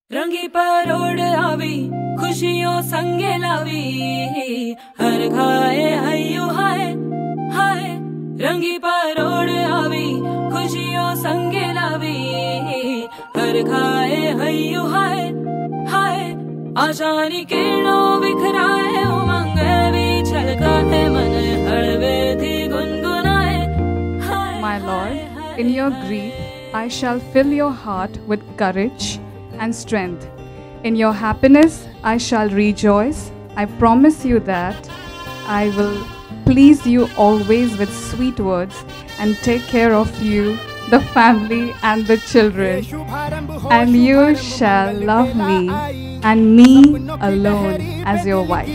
रंगी परोड़ आवी खुशियों संगे लावी हर घाए हयो हाय हाय रंगी परोड़ आवी खुशियों संगे लावी हर घाए हयो हाय हाय आशानी किरणों बिखराए उमंग भी छलकाए मन हड़वे थी गुनगुनाए My Lord, in your grief I shall fill your heart with courage and strength. In your happiness I shall rejoice. I promise you that I will please you always with sweet words and take care of you, the family and the children. And you shall love me and me alone as your wife.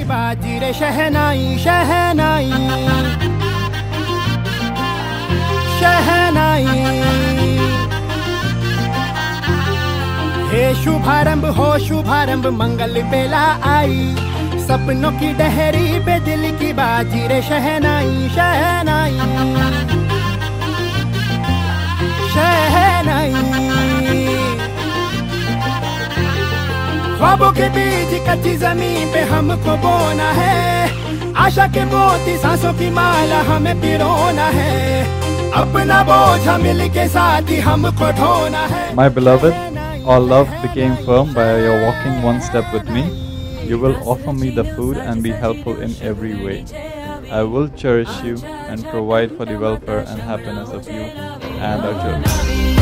हे शुभारंभ हो शुभारंभ मंगल बेला आई सपनों की डहरी पे दिल की बाजी रे शहनाई शहनाई शहनाई ख्वाबों के बीज कच्ची जमीन पे हमको बोना है आशा के मोती सांसों की माला हमें पिरोना है अपना बोझ मिल के साथ ही हमको ढोना है My beloved, our love became firm by your walking one step with me. You will offer me the food and be helpful in every way. I will cherish you and provide for the welfare and happiness of you and our children.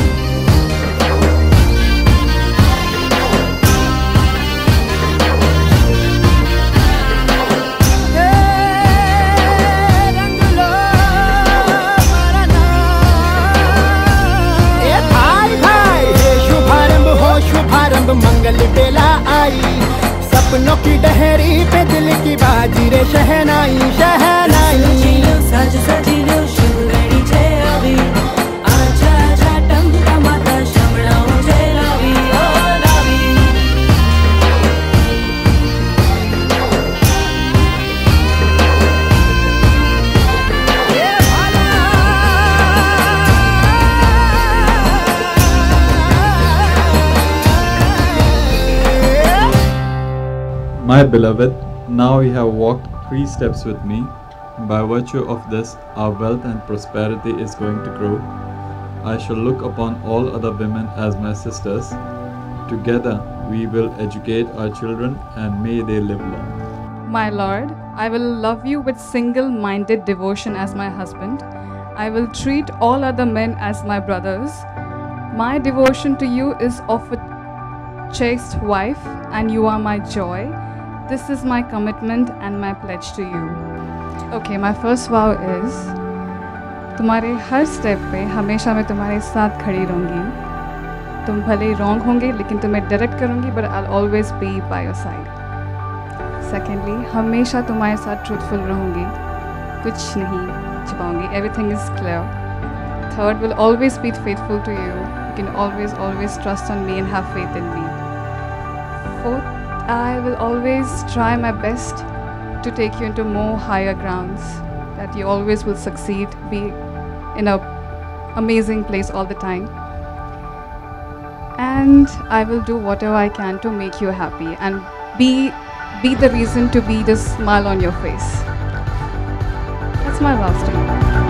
मंगल बेला आई सपनों की डहरी पे दिल की बाजी रे शहनाई शहनाई सज सजिलो शिवगणी छे अभी आजा आजा टमटमाता शमणाओ छे लावी ओ लावी My beloved, now you have walked 3 steps with me. By virtue of this, our wealth and prosperity is going to grow. I shall look upon all other women as my sisters. Together, we will educate our children and may they live long. My Lord, I will love you with single-minded devotion as my husband. I will treat all other men as my brothers. My devotion to you is of a chaste wife, and you are my joy. This is my commitment and my pledge to you. Okay, my first vow is तुम्हारे हर step पे हमेशा मैं तुम्हारे साथ खड़ी रहूँगी. तुम भले रॉन्ग होंगे लेकिन तुम्हें डायरेक्ट करूँगी, but I'll always be by your side. Secondly, हमेशा तुम्हारे साथ truthful रहूँगी, कुछ नहीं छुपाऊँगी. Everything is clear. Third, will always be faithful to you. You can always trust on me and have faith in me. Fourth, I will always try my best to take you into more higher grounds, that you always will succeed, be in an amazing place all the time. And I will do whatever I can to make you happy and be the reason to be the smile on your face. That's my vows to you.